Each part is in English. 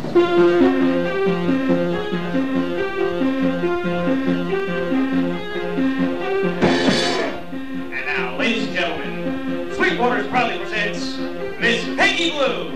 And now, ladies and gentlemen, Sweetwater's proudly presents Miss Peggy Blue.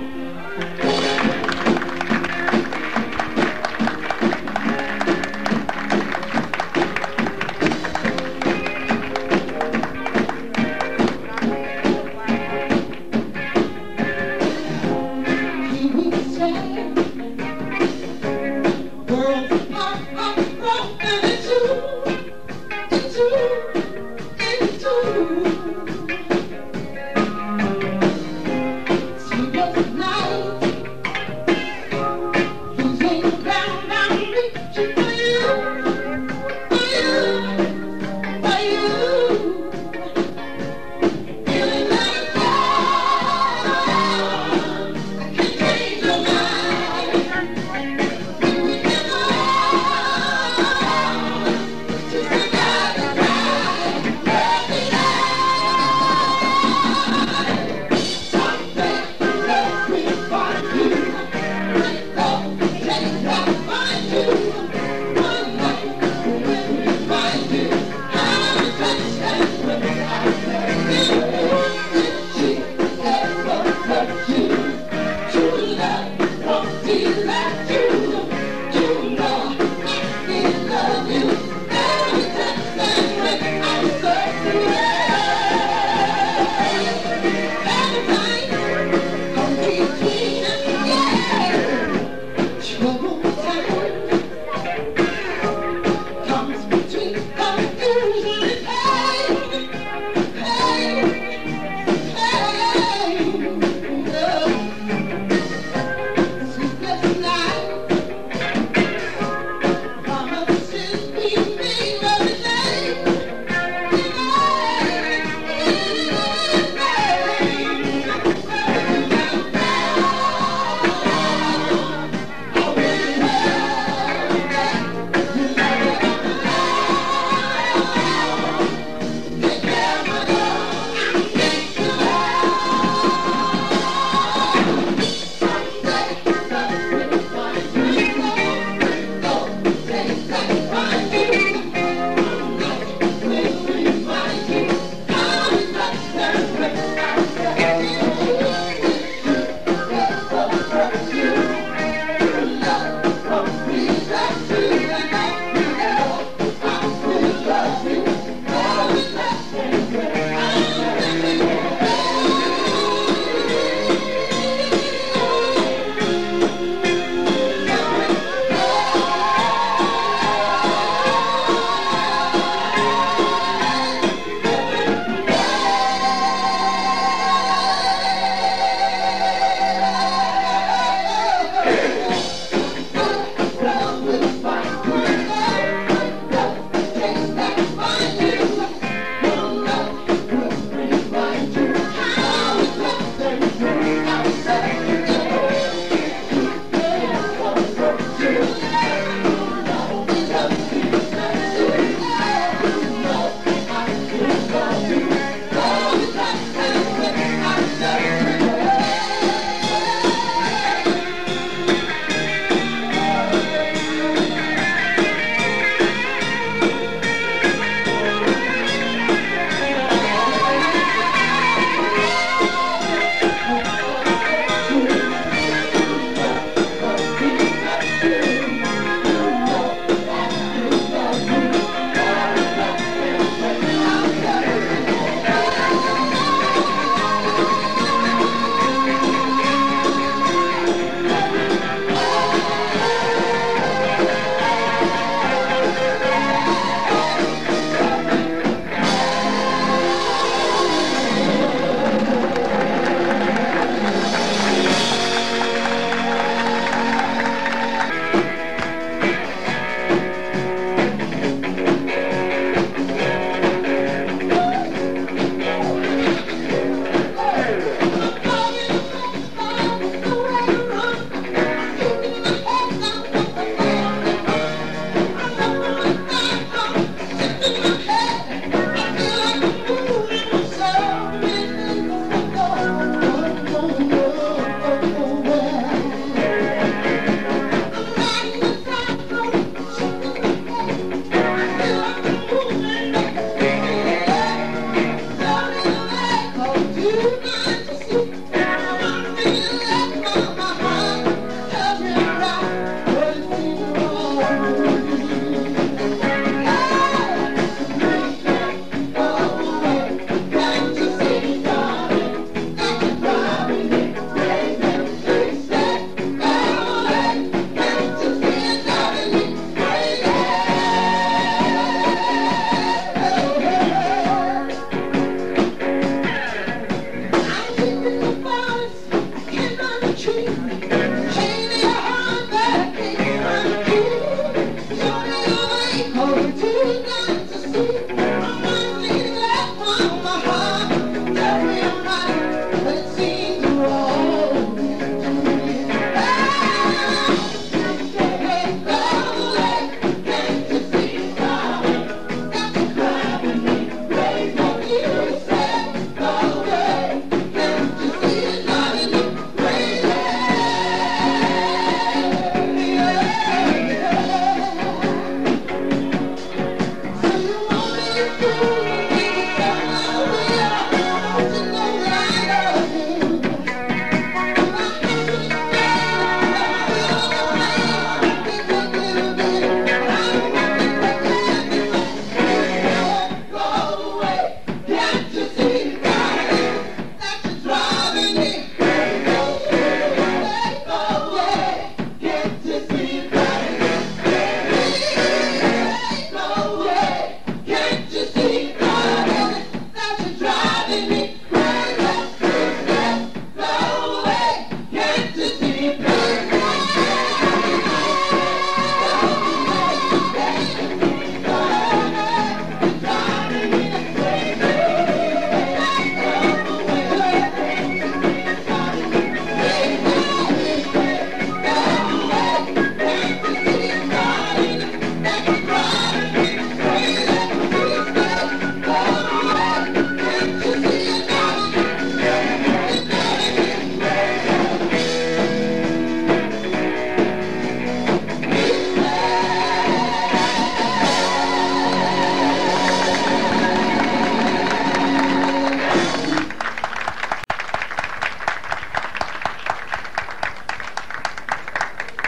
She was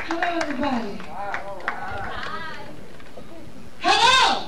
Hello, everybody. Hello.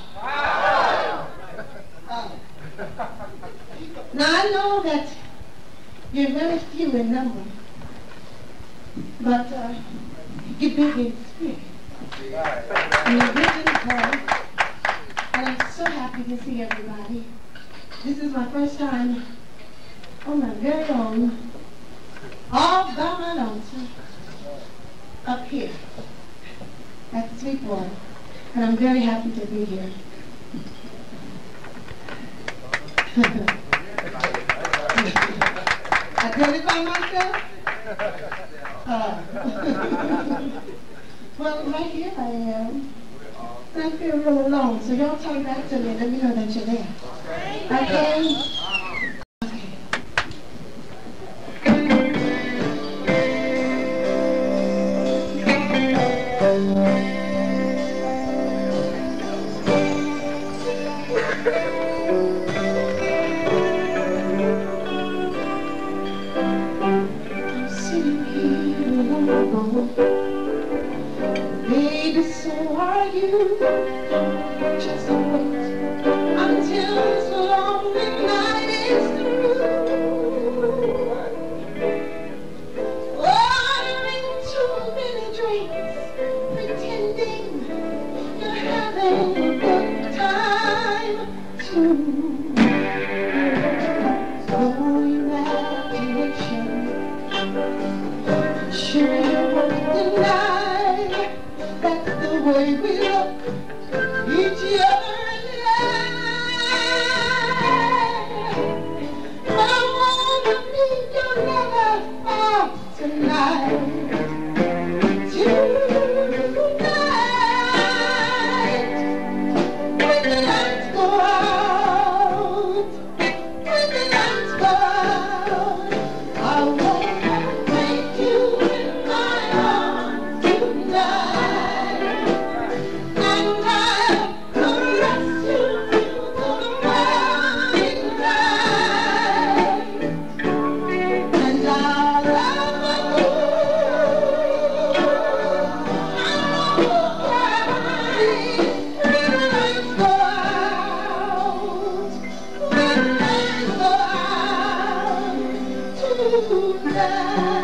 Now I know that you're very few in number, but you're big in spirit. And you're big in heart. And I'm so happy to see everybody. This is my first time on my very own, all by my lonesome, up here at Sweetwater. And I'm very happy to be here. I did it by myself? Well, right here I am. I feel real alone, so y'all talk back to me and let me know that you're there. Okay? Baby, so are you. Just wait until this lonely night is through. Ordering too many drinks, pretending you're having a good time too. Going back to the show. Sure you won't deny that's the way we look each other in the eye. But I wanna be your lover for tonight. Tonight, when the lights go out, when the lights go out, I wanna take you in my arms tonight. And I'll caress you till the morning light. And I'll love you. I won't cry when the lights go out. When the lights go out tonight.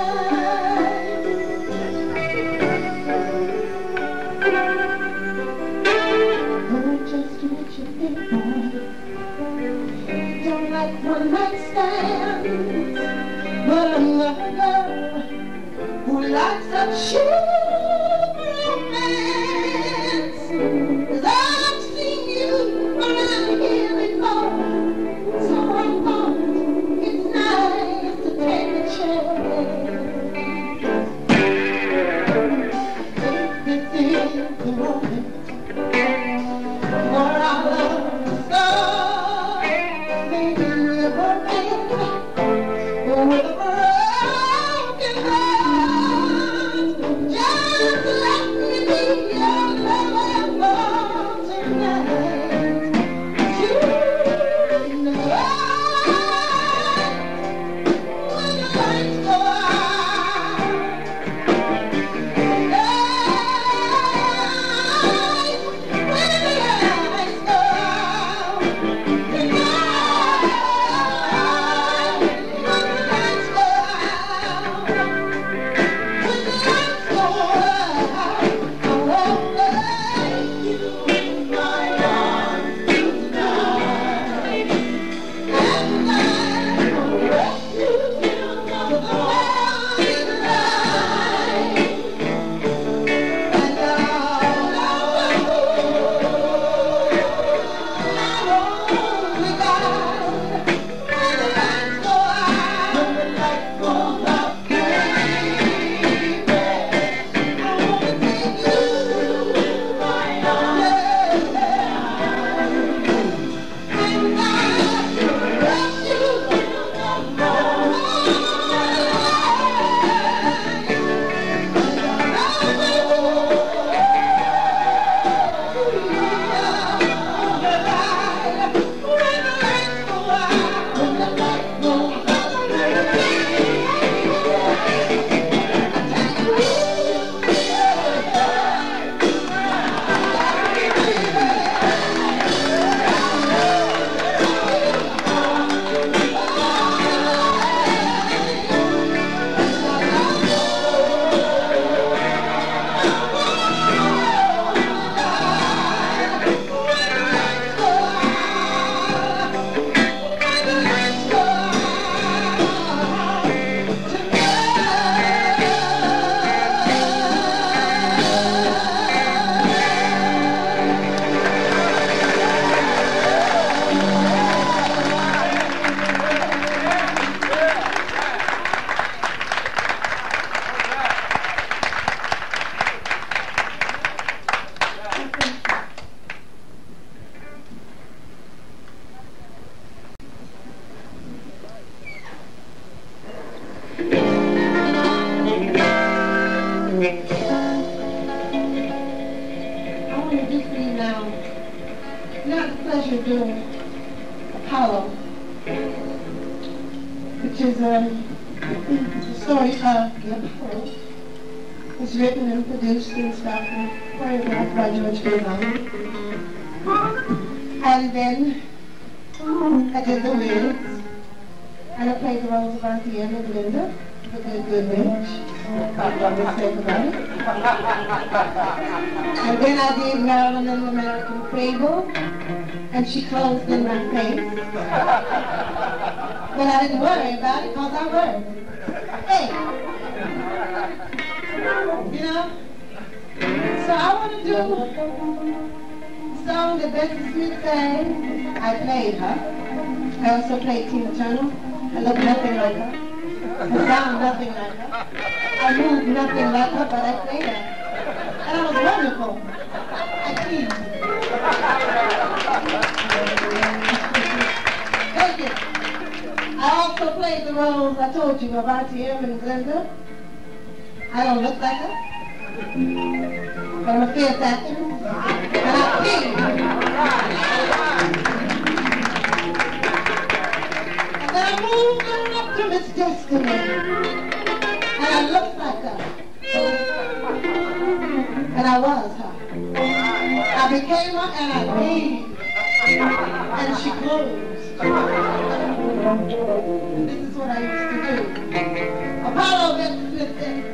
Oh, just what you think, boy. Don't like one night stands, but I'm not a girl who likes a cheap romance. 'Cause I've seen you around here before, so I thought it's nice to take a chance. This is the moment for our love to start. Maybe we're burning with a broken heart. Just let me be your lover for tonight. Tonight, when the lights go out. Tonight, when the lights go out. Tonight, when the lights go out. When the lights go out, I won't let you in my arms tonight. And I'll caress you till the morning light. And I'll love you. I'm only God when the lights go out. When the lights go out, baby. I I want to do for you now, not the pleasure of doing Apollo, which is the story of the Apollo. It's written and produced and stuff and choreographed by George Gilman. And then I did the wigs, and I played the roles of Auntie Anne and Linda, the good witch. Don't mistake about it. And then I did Marilyn in the American Fable, and she closed in my face. But I didn't worry about it because I worked. Hey! You know? So I want to do a song that Bessie Smith sang. I played her. I also played Tina Turner. I look nothing like her. I sound nothing like her. I move nothing like her, but I played her. And I was wonderful. I teased. Take it. I also played the roles I told you of Auntie Em and Glenda. I don't look like her. But I'm a fierce actress. And I teased. And then I moved on up to Miss Destiny. And I looked like her. And I was her. I became her and I leave. And she closed. This is what I used to do. Apollo Bessie Smith said,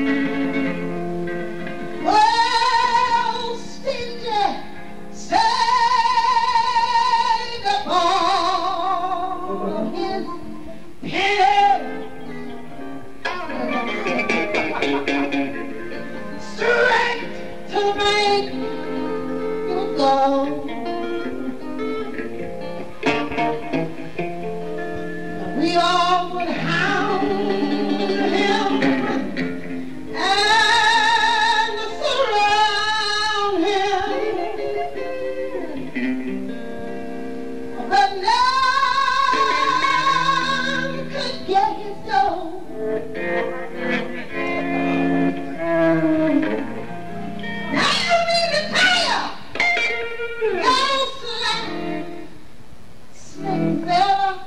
well, stingy, stay upon his head. Straight to the bank you go. We all would hound him and surround him, but none could get his soul. Now you need to tell you, no snake fella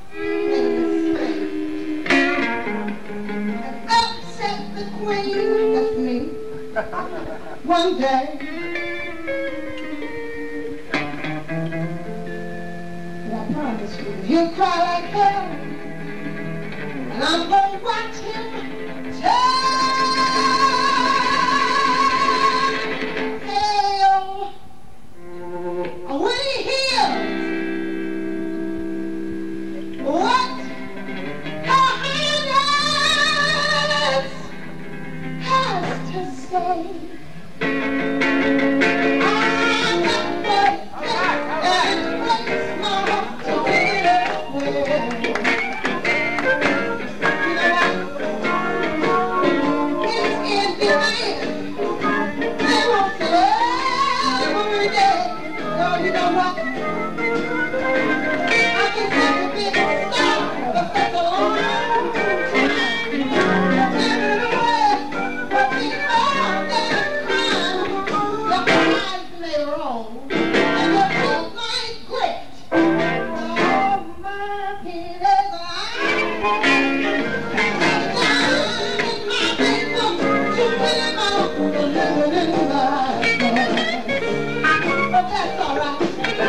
and upset the queen, that's me, one day. And I promise you, he'll cry like hell, and I'm gonna watch him tell. When he hears what her highness has to say, I'm not perfect and place my heart to it well. It's in demand. They won't say every day. No, you know what? I can take a big stop, but that's a long time. Give it away, but before that crime, your eyes may roll, and your teeth might grit. Oh, my penis, but that's all right.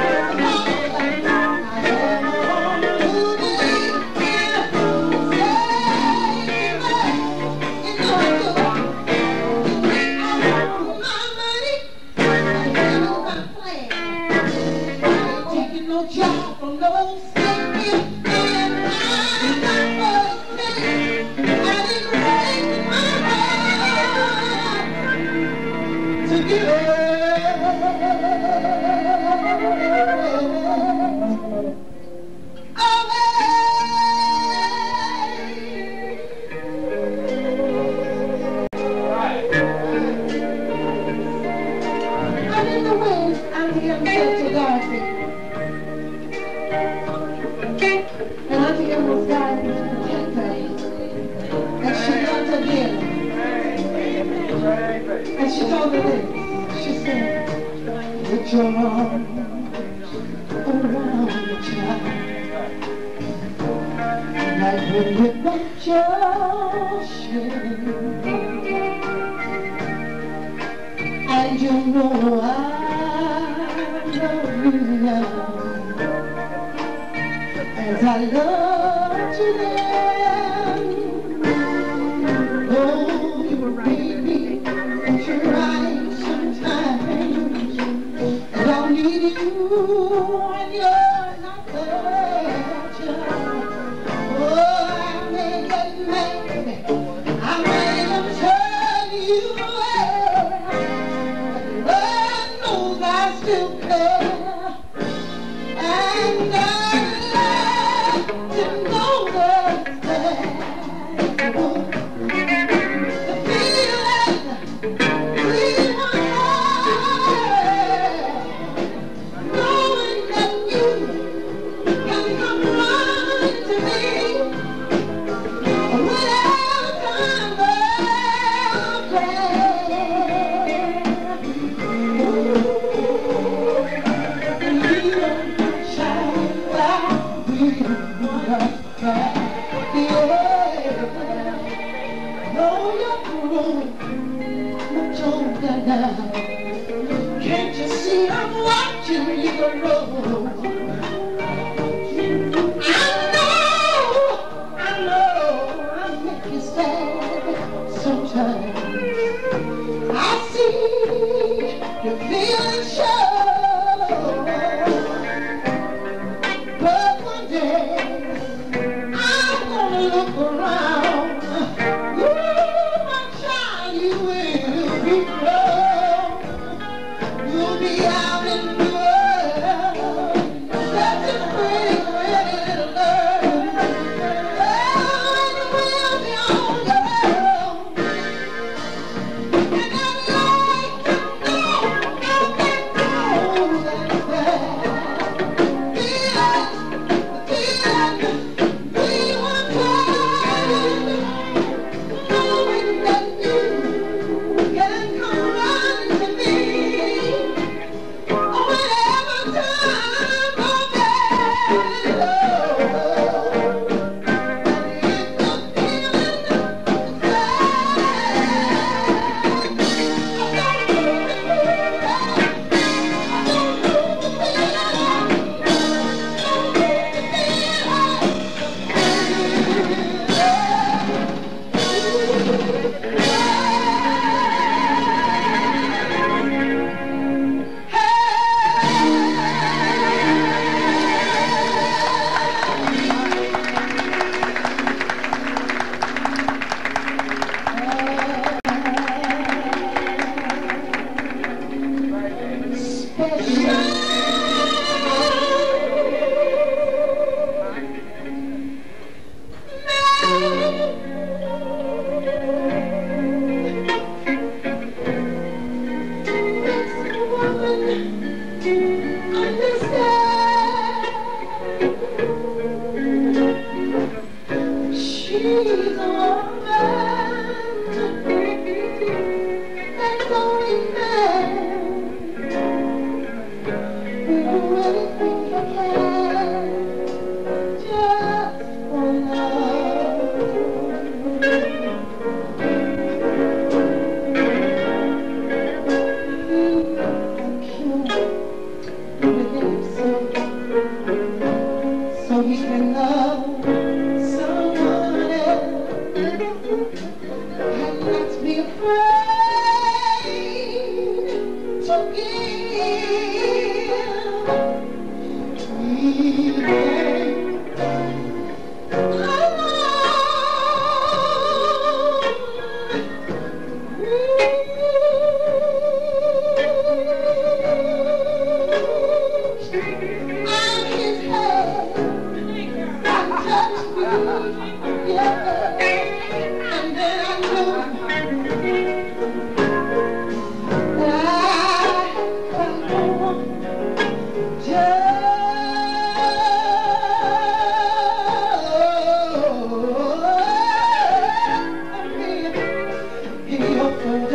No job from no state, and I'm not for the state. I didn't break my heart to give I'm in the wings, Auntie Em said to Dorothy. And Auntie Em was Dorothy's protector. And she loved her dearly. And she told me this. She said, put your arms around the child, like when you got your shame. And you know I love you now, as I loved you then. Oh, baby, don't you right sometimes. I don't need you when you're not there, child. Oh, I may get mad, I may have turned you away, but Lord knows I still care. And I'd like to know what's there. The feeling we once had, knowing that you can come running to me whenever time can't you see I'm watching you grow? I make you sad sometimes. I see you feeling sure, but one day I'm gonna look around. Ooh, my child, you will be grown. You'll be out in the world, such a pretty, pretty little girl. Oh, and you will be on your own. And I'd like to know how that goes and feeling we were trying, knowing that you can come running to me whenever time comes she's a woman that's only man. We really think I can just for love. So he can love someone else, and let's be afraid to give. And then I knew that I could just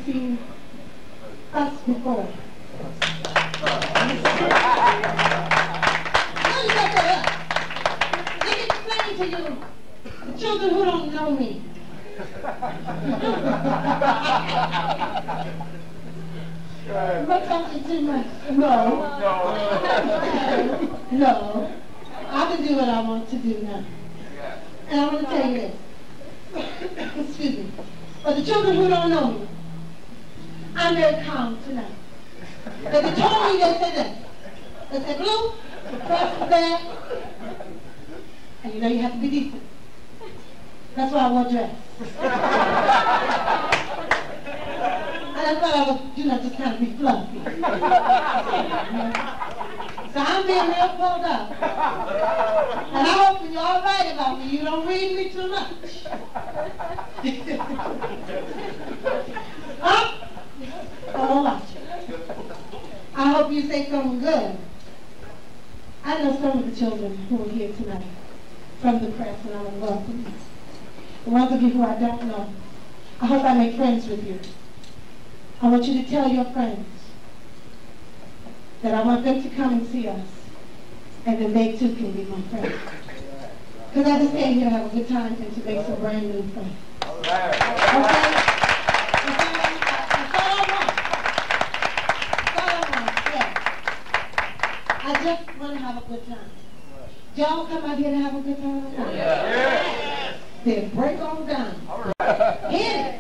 seen us before. Let me explain to you, the children who don't know me. Am I talking too much? No. No. I can do what I want to do now. And I want to tell you this. Excuse me. For the children who don't know me, I'm very calm tonight. But they told me, they said that. They said, Blue, the press is there. And you know you have to be decent. That's why I wore dress. And I thought I would, just kind of be fluffy. So I'm being real pulled up. And I hope when you're all right about me, you don't read me too much. Huh? Oh, watch it. I hope you say something good. I know some of the children who are here tonight from the press, and I want to welcome you. The ones of you who I don't know, I hope I make friends with you. I want you to tell your friends that I want them to come and see us, and then they too can be my friends. Because I just came here to have a good time and to make some brand new friends. Okay? That's all I want. That's all I want, yeah. I just want to have a good time. Y'all come out here to have a good time? Yeah. Then break on down. All right. Hit it.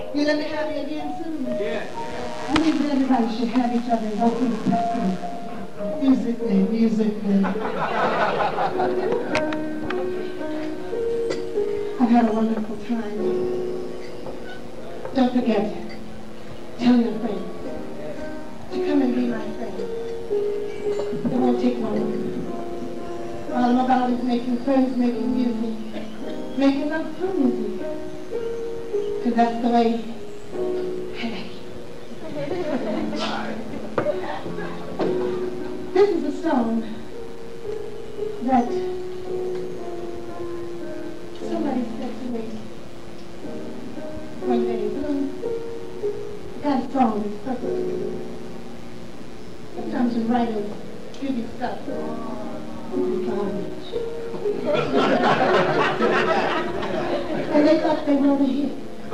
You let me have you again soon? Yeah. I think everybody should have each other vocally practice. Musically, musically. I've had a wonderful time. Don't forget, tell your friends to come and be my friend. It won't take long. All I'm about is making friends, making music, making love through music. Because that's the way I like it. This is a song that somebody said to me one day, Blue, that song is perfect. Sometimes you write a beauty stuff in garbage. And they thought they wrote a hit.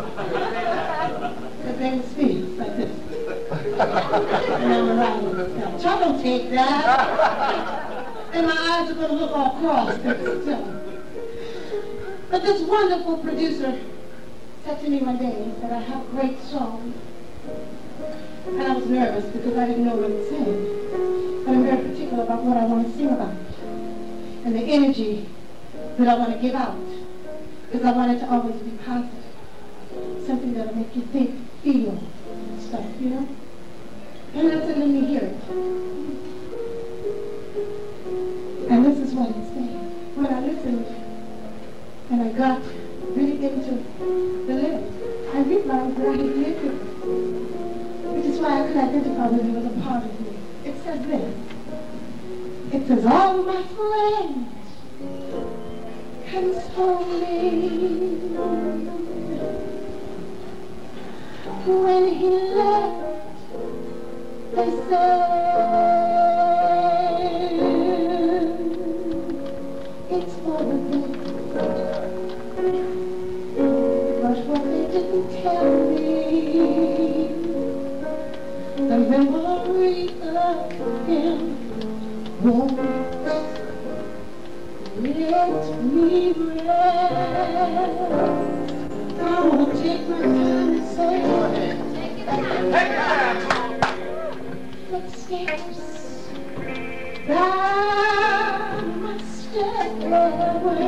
But they would speak like this. And I'm writing myself. Y'all don't take that. And my eyes are going to look all crossed and still. But this wonderful producer said to me one day, he said, I have a great song. And I was nervous because I didn't know what it said. But I'm very particular about what I want to sing about. And the energy that I want to give out. Because I want it to always be positive. Something that will make you think, feel stuff, you know? And I said, let me hear it. And this is what it's saying. When I listened and I got really into the lyrics, I realized that I had lived it. Which is why I could identify with it as a part of me. It says this. It says, all my friends console me. When he left, they said, it's for the best. But what they didn't tell me, the memory of him won't let me rest. I want to take my time and say, footsteps down my stairway,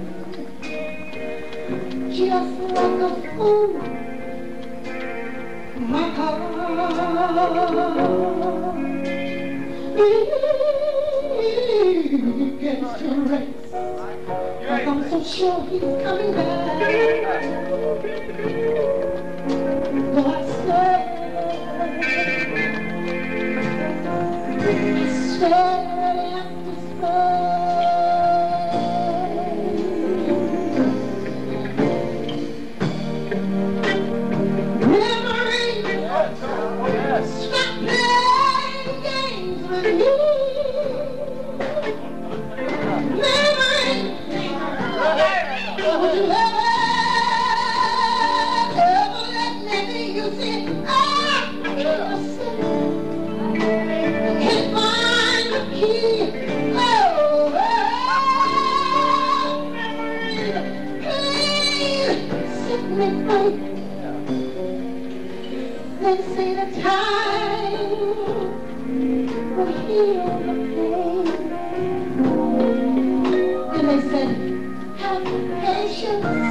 just like a fool, my heart begins to race. I'm so sure he's coming back. Though I stare at this memory, stop playing games with me. Memory, would you ever let me be? You see, I can't find the key. Oh, memory, please set me free. They say the time will heal the pain. And they said, have patience.